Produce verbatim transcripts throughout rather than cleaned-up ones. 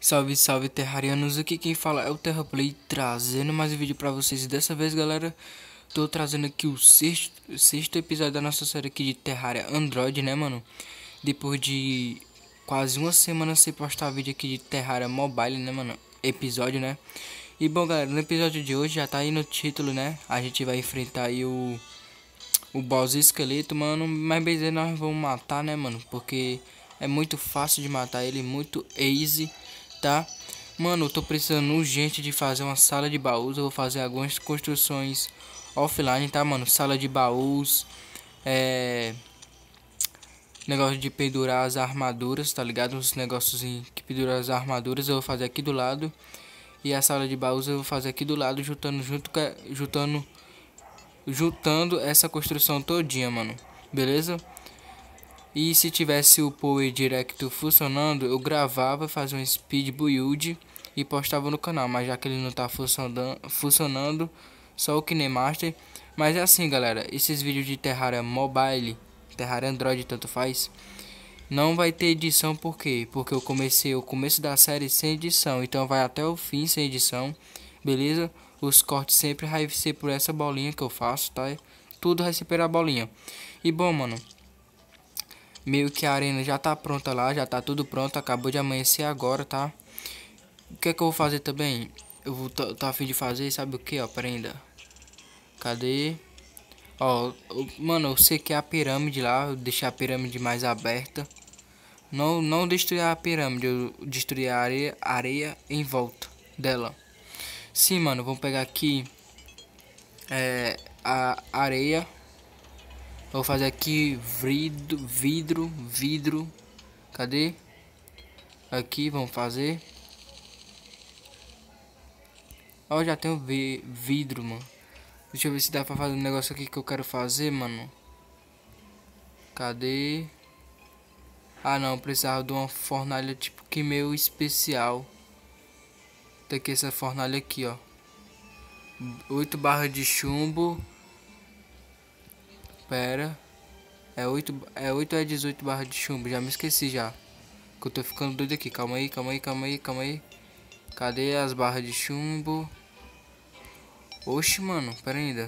Salve, salve terrarianos, aqui quem fala é o Terraplay, trazendo mais um vídeo pra vocês. E dessa vez, galera, tô trazendo aqui o sexto, sexto episódio da nossa série aqui de Terraria Android, né, mano? Depois de quase uma semana sem postar vídeo aqui de Terraria Mobile, né, mano? Episódio, né? E bom, galera, no episódio de hoje já tá aí no título, né? A gente vai enfrentar aí o, o boss esqueleto, mano. Mas bem dizer, nós vamos matar, né, mano? Porque é muito fácil de matar ele, muito easy, tá? Mano, eu tô precisando urgente de fazer uma sala de baús. Eu vou fazer algumas construções offline, tá, mano? Sala de baús, é... negócio de pendurar as armaduras, tá ligado? Os negócios em que pendurar as armaduras eu vou fazer aqui do lado. E a sala de baús eu vou fazer aqui do lado, juntando junto com a- juntando juntando essa construção todinha, mano. Beleza? E se tivesse o Power Direct funcionando, eu gravava, fazia um speed build e postava no canal. Mas já que ele não tá funcionando, funcionando só o KineMaster. Mas é assim, galera, esses vídeos de Terraria Mobile, Terraria Android, tanto faz, não vai ter edição. Por quê? Porque eu comecei o começo da série sem edição, então vai até o fim sem edição, beleza? Os cortes sempre vai ser por essa bolinha que eu faço, tá? Tudo vai ser pela bolinha. E bom, mano, meio que a arena já tá pronta lá, já tá tudo pronto, acabou de amanhecer agora, tá? O que é que eu vou fazer também? Eu vou tô, tô a fim de fazer, sabe o que, ó? Prenda. Cadê? Ó, eu- mano, eu sei que é a pirâmide lá, eu deixei a pirâmide mais aberta. Não, não destruir a pirâmide, eu destruir a areia, areia em volta dela. Sim, mano, vamos pegar aqui é, a areia. Vou fazer aqui vidro, vidro, vidro. Cadê? Aqui, vamos fazer. Ó, já tenho vi vidro, mano. Deixa eu ver se dá pra fazer um negócio aqui que eu quero fazer, mano. Cadê? Ah, não, precisava de uma fornalha tipo que meio especial. Tem aqui essa fornalha aqui, ó. Oito barras de chumbo. Pera. É oito é oito ou é dezoito barras de chumbo? Já me esqueci já. Que eu tô ficando doido aqui. Calma aí, calma aí, calma aí, calma aí. Cadê as barras de chumbo? Oxe, mano, pera ainda.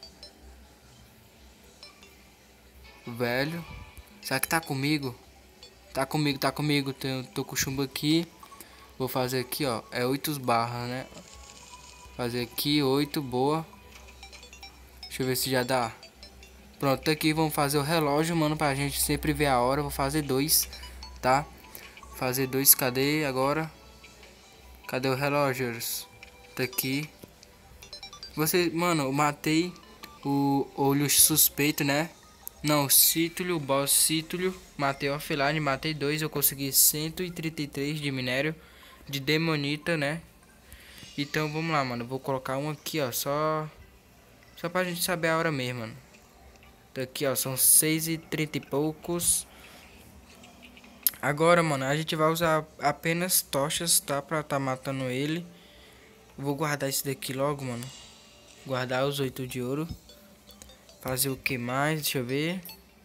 Velho. Será que tá comigo? Tá comigo, tá comigo. Tô, tô com o chumbo aqui. Vou fazer aqui, ó. É oito barras, né? Fazer aqui, oito, boa. Deixa eu ver se já dá. Pronto, aqui vamos fazer o relógio, mano, pra gente sempre ver a hora. Vou fazer dois, tá? Fazer dois, cadê agora? Cadê o relógio? Tá aqui. Você, mano, eu matei o olho suspeito, né? Não, Cítulio, o boss Cítulio. Matei offline, matei dois. Eu consegui cento e trinta e três de minério de demonita, né? Então vamos lá, mano. Vou colocar um aqui, ó. Só Só pra gente saber a hora mesmo, mano. Tá aqui, ó. São seis e trinta e poucos. Agora, mano, a gente vai usar apenas tochas, tá? Pra tá matando ele. Vou guardar esse daqui logo, mano. Guardar os oito de ouro. Fazer o que mais? Deixa eu ver.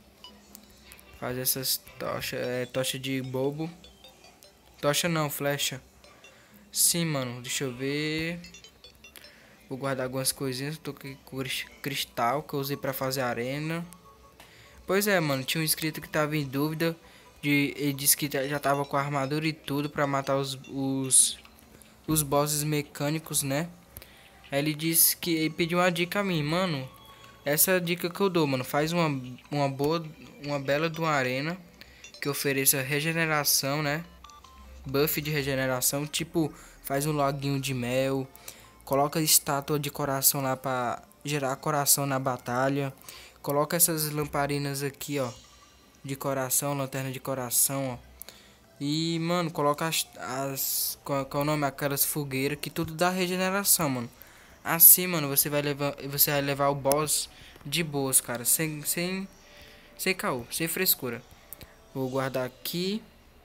Fazer essas tochas. É, tocha de bobo. Tocha não, flecha. Sim, mano. Deixa eu ver. Vou guardar algumas coisinhas. Tô aqui com cristal que eu usei pra fazer arena. Pois é, mano. Tinha um inscrito que tava em dúvida. De, ele disse que já tava com a armadura e tudo pra matar os, os, os bosses mecânicos, né? Aí ele disse que ele pediu uma dica a mim, mano. Essa é a dica que eu dou, mano. Faz uma, uma boa, uma bela de uma arena que ofereça regeneração, né? Buff de regeneração, tipo, faz um loguinho de mel, coloca estátua de coração lá pra gerar coração na batalha. Coloca essas lamparinas aqui, ó, de coração, lanterna de coração, ó. E, mano, coloca as, as qual, qual é o nome? Aquelas fogueiras que tudo dá regeneração, mano. Assim, mano, você vai levar, você vai levar o boss de boas, cara, sem sem sem caô, sem frescura. Vou guardar aqui.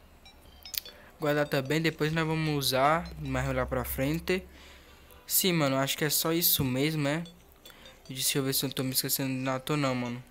Guardar também, depois nós vamos usar mais lá pra frente. Sim, mano, acho que é só isso mesmo, né? Deixa eu ver se eu não tô me esquecendo de nada, tô não, mano.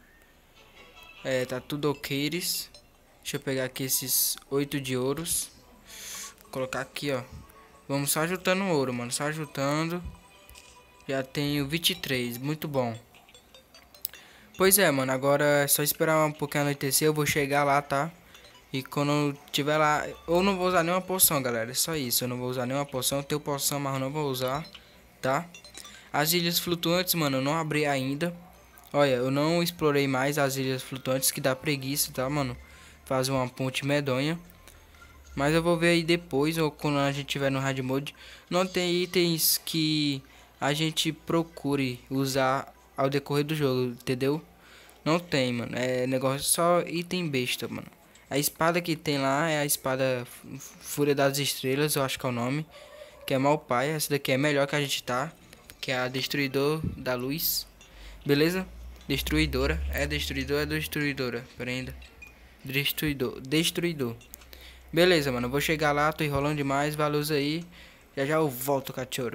É, tá tudo ok. Deixa eu pegar aqui esses oito de ouros. colocar aqui, ó. Vamos só juntando ouro, mano. Só juntando. Já tenho vinte e três. Muito bom. Pois é, mano. Agora é só esperar um pouquinho anoitecer. Eu vou chegar lá, tá? E quando eu tiver lá... Eu não vou usar nenhuma poção, galera. É só isso. Eu não vou usar nenhuma poção. Eu tenho poção, mas eu não vou usar. Tá? As ilhas flutuantes, mano. Eu não abri ainda. Olha, eu não explorei mais as ilhas flutuantes. Que dá preguiça, tá, mano? Fazer uma ponte medonha. Mas eu vou ver aí depois, ou quando a gente tiver no hard mode. Não tem itens que a gente procure usar ao decorrer do jogo, entendeu? Não tem, mano. É negócio só item besta, mano. A espada que tem lá é a espada Fúria das Estrelas, eu acho que é o nome. Que é mal pai. Essa daqui é melhor que a gente tá. Que é a Destruidor da Luz. Beleza? Destruidora. É destruidor, é destruidora. Pera ainda. Destruidor. Destruidor. Beleza, mano, eu vou chegar lá, tô enrolando demais, valeu aí. Já já eu volto, cachorro.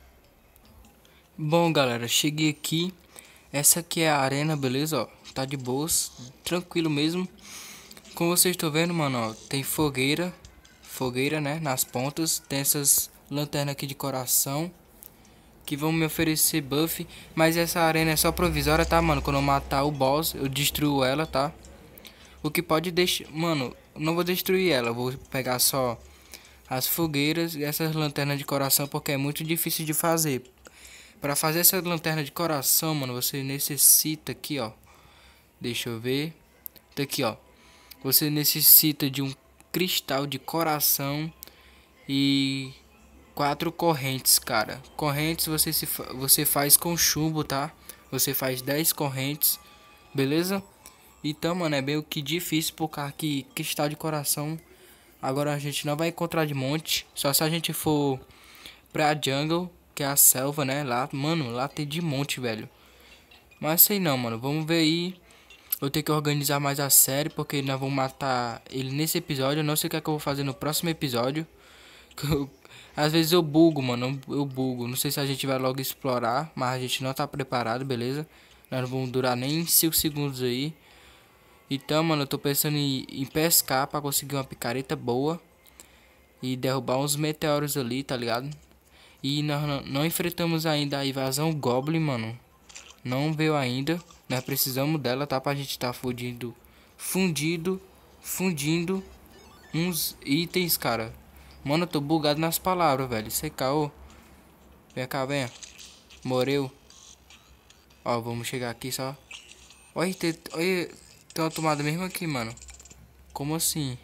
Bom, galera, cheguei aqui. Essa aqui é a arena, beleza, ó. Tá de boas, tranquilo mesmo. Como vocês estão vendo, mano, ó, tem fogueira. Fogueira, né, nas pontas. Tem essas lanternas aqui de coração que vão me oferecer buff. Mas essa arena é só provisória, tá, mano? Quando eu matar o boss, eu destruo ela, tá? O que pode deixar... Mano, não vou destruir ela. Vou pegar só as fogueiras e essas lanternas de coração, porque é muito difícil de fazer. Para fazer essa lanterna de coração, mano, você necessita aqui, ó. Deixa eu ver. Tá aqui, ó. Você necessita de um cristal de coração e quatro correntes, cara. Correntes você, se fa... você faz com chumbo, tá? Você faz dez correntes, beleza? Então, mano, é meio que difícil por causa que cristal de coração agora a gente não vai encontrar de monte. Só se a gente for pra jungle, que é a selva, né? Lá, mano, lá tem de monte, velho. Mas sei não, mano. Vamos ver aí. Eu tenho que organizar mais a série, porque nós vamos matar ele nesse episódio. Eu não sei o que é que eu vou fazer no próximo episódio. Eu, às vezes eu bugo, mano. Eu bugo. Não sei se a gente vai logo explorar, mas a gente não tá preparado, beleza? Nós não vamos durar nem cinco segundos aí. Então, mano, eu tô pensando em, em pescar pra conseguir uma picareta boa. E derrubar uns meteoros ali, tá ligado? E nós não, não enfrentamos ainda a invasão Goblin, mano. Não veio ainda. Nós precisamos dela, tá? Pra gente tá fundindo. Fundido. Fundindo. Uns itens, cara. Mano, eu tô bugado nas palavras, velho. Isso é caô. Vem cá, vem. Morreu. Ó, vamos chegar aqui só. Olha, tem, olha, tem uma tomada mesmo aqui, mano. Como assim?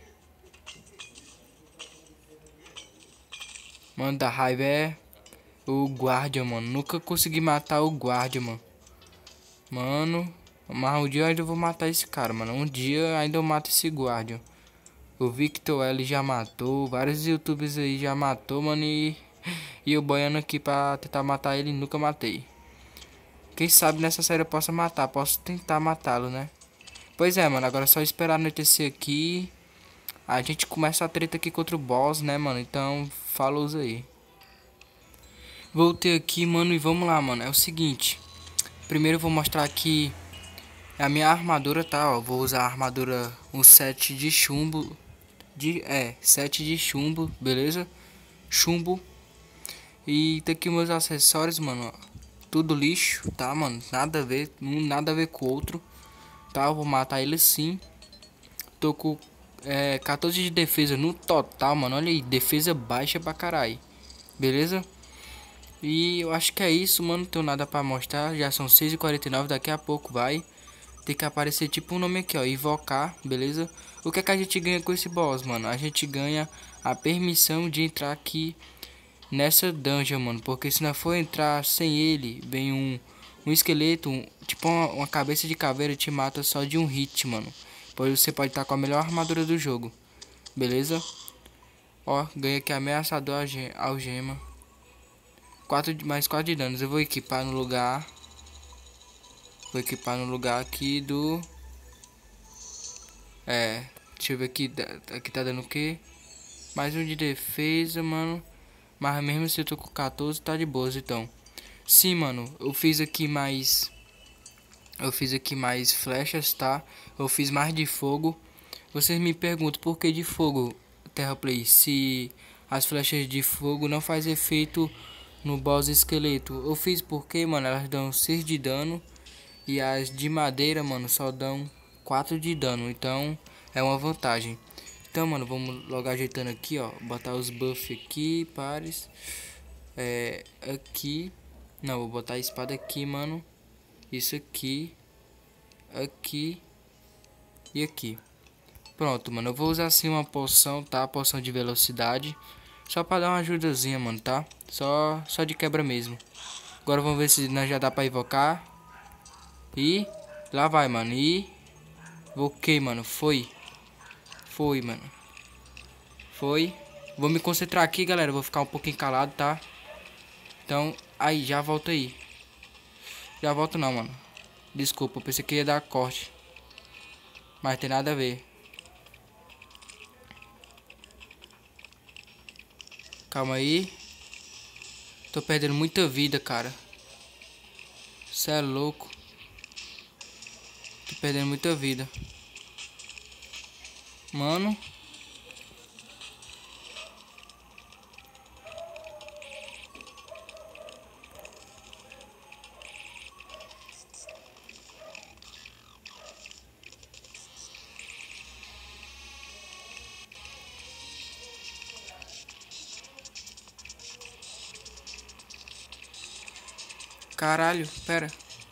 Mano, da raiva é o guardião, mano. Nunca consegui matar o guardião, mano. Mano, mas um dia eu ainda vou matar esse cara, mano. Um dia ainda eu mato esse guardião. O Victor L já matou. Vários youtubers aí já matou, mano. E, e eu boiando aqui pra tentar matar ele, nunca matei. Quem sabe nessa série eu possa matar. Posso tentar matá-lo, né? Pois é, mano. Agora é só esperar anoitecer aqui. A gente começa a treta aqui contra o boss, né, mano? Então, falou aí. Voltei aqui, mano, e vamos lá, mano. É o seguinte. Primeiro eu vou mostrar aqui a minha armadura, tá? Ó, vou usar a armadura um set de chumbo. De, é, set de chumbo, beleza? Chumbo. E tá aqui meus acessórios, mano. Ó, tudo lixo, tá, mano? Nada a ver, nada a ver com o outro. Tá, eu vou matar ele sim. Tô com é, quatorze de defesa no total, mano. Olha aí, defesa baixa pra caralho. Beleza? E eu acho que é isso, mano. Não tenho nada pra mostrar. Já são seis e quarenta e nove. Daqui a pouco vai ter que aparecer tipo um nome aqui, ó. Invocar, beleza? O que é que a gente ganha com esse boss, mano? A gente ganha a permissão de entrar aqui nessa dungeon, mano. Porque se não for entrar sem ele, vem um, um esqueleto, um, tipo uma, uma cabeça de caveira, te mata só de um hit, mano. Pois você pode estar com a melhor armadura do jogo. Beleza? Ó, ganha aqui ameaçador algema. quatro, mais quatro de danos. Eu vou equipar no lugar. Vou equipar no lugar aqui do... É, deixa eu ver aqui. Aqui tá dando o que? Mais um de defesa, mano. Mas mesmo se eu tô com quatorze, tá de boas, então. Sim, mano. Eu fiz aqui mais... Eu fiz aqui mais flechas, tá? Eu fiz mais de fogo. Vocês me perguntam por que de fogo, Terraplay? Se as flechas de fogo não faz efeito no boss esqueleto. Eu fiz porque, mano, elas dão seis de dano. E as de madeira, mano, só dão quatro de dano. Então, é uma vantagem. Então, mano, vamos logo ajeitando aqui, ó. Botar os buffs aqui, pares. É, aqui. Não, vou botar a espada aqui, mano. Isso aqui. Aqui. E aqui. Pronto, mano. Eu vou usar assim uma poção, tá? Poção de velocidade. Só pra dar uma ajudazinha, mano, tá? Só, só de quebra mesmo. Agora vamos ver se nós já dá pra invocar. E lá vai, mano. E ok, mano. Foi. Foi, mano. Foi. Vou me concentrar aqui, galera. Vou ficar um pouquinho calado, tá? Então, aí, já volto aí. Já volto não, mano. Desculpa, eu pensei que ia dar corte. Mas tem nada a ver. Calma aí. Tô perdendo muita vida, cara. Cê é louco. Tô perdendo muita vida. Mano. Caralho, pera.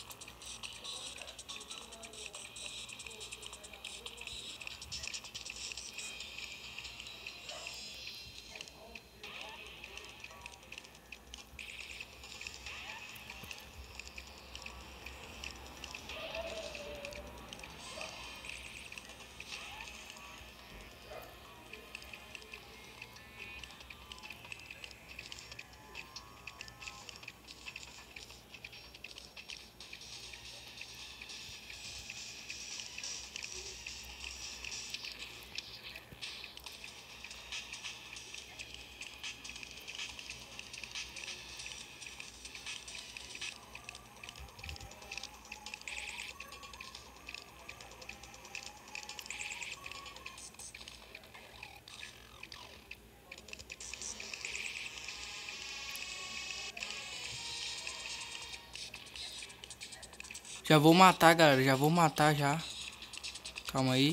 Já vou matar, galera. Já vou matar já. Calma aí.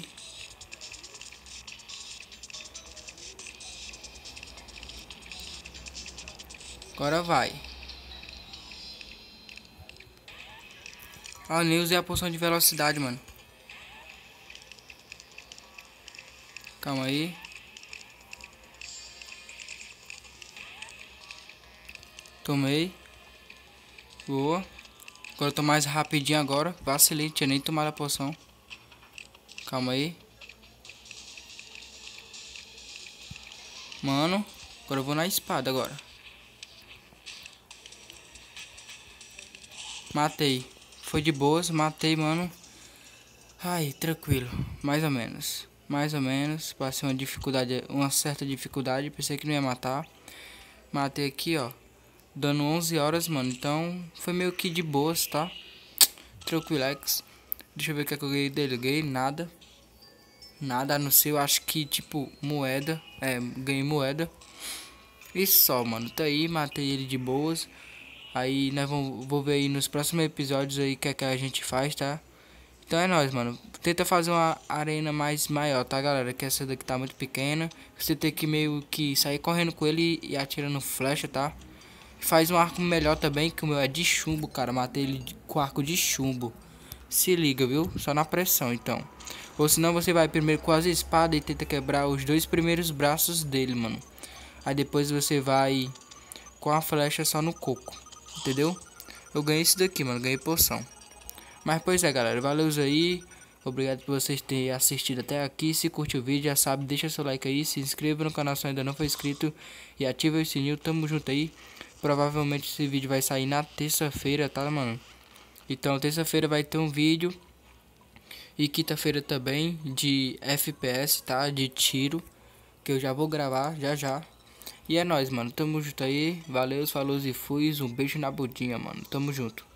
Agora vai. Ah, nem usei a poção de velocidade, mano. Calma aí. Tomei. Boa. Agora eu tô mais rapidinho agora. Vacilei, tinha nem tomado a poção. Calma aí. Mano. Agora eu vou na espada agora. Matei. Foi de boas, matei, mano. Ai, tranquilo. Mais ou menos. Mais ou menos. Passei uma dificuldade, uma certa dificuldade. Pensei que não ia matar. Matei aqui, ó. Dando onze horas, mano. Então, foi meio que de boas, tá? Tranquilex. Deixa eu ver o que, é que eu ganhei dele. Ganhei nada. Nada, a não ser, eu acho que, tipo, moeda. É, ganhei moeda. E só, mano. Tá aí, matei ele de boas. Aí, nós vamos, vou ver aí nos próximos episódios aí o que é que a gente faz, tá? Então é nóis, mano. Tenta fazer uma arena mais maior, tá, galera? Que essa daqui tá muito pequena. Você tem que meio que sair correndo com ele e atirando flecha, tá? Faz um arco melhor também, que o meu é de chumbo, cara. Matei ele com arco de chumbo. Se liga, viu? Só na pressão, então. Ou senão você vai primeiro com as espadas e tenta quebrar os dois primeiros braços dele, mano. Aí depois você vai com a flecha só no coco. Entendeu? Eu ganhei isso daqui, mano. Ganhei poção. Mas pois é, galera. Valeu aí. Obrigado por vocês terem assistido até aqui. Se curtiu o vídeo, já sabe, deixa seu like aí. Se inscreva no canal se ainda não for inscrito. E ativa o sininho. Tamo junto aí. Provavelmente esse vídeo vai sair na terça-feira, tá, mano? Então, terça-feira vai ter um vídeo. E quinta-feira também de F P S, tá? De tiro. Que eu já vou gravar, já já. E é nóis, mano. Tamo junto aí. Valeu, falou e fui. Um beijo na budinha, mano. Tamo junto.